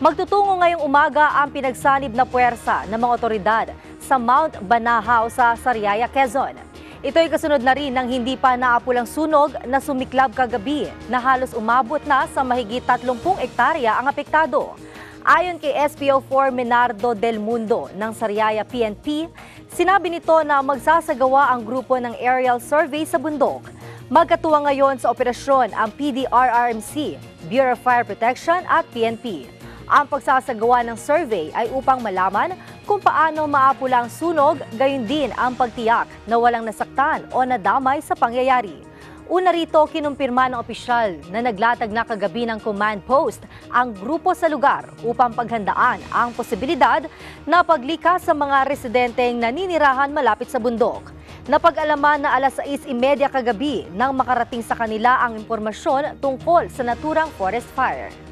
Magtutungo ngayong umaga ang pinagsanib na puwersa ng mga otoridad sa Mount Banahaw sa Sariaya, Quezon. Ito ay kasunod na rin ng hindi pa naapulang sunog na sumiklab kagabi na halos umabot na sa mahigit 30 ektarya ang apektado. Ayon kay SPO4 Menardo Del Mundo ng Sariaya PNP, sinabi nito na magsasagawa ang grupo ng aerial survey sa bundok. Magkatuwang ngayon sa operasyon ang PDRRMC, Bureau of Fire Protection at PNP. Ang pagsasagawa ng survey ay upang malaman kung paano maapula ang sunog, gayon din ang pagtiyak na walang nasaktan o nadamay sa pangyayari. Una rito, kinumpirma ng opisyal na naglatag na kagabi ng command post ang grupo sa lugar upang paghandaan ang posibilidad na paglikas sa mga residenteng naninirahan malapit sa bundok. Napag-alaman na alas 6:30 kagabi nang makarating sa kanila ang impormasyon tungkol sa naturang forest fire.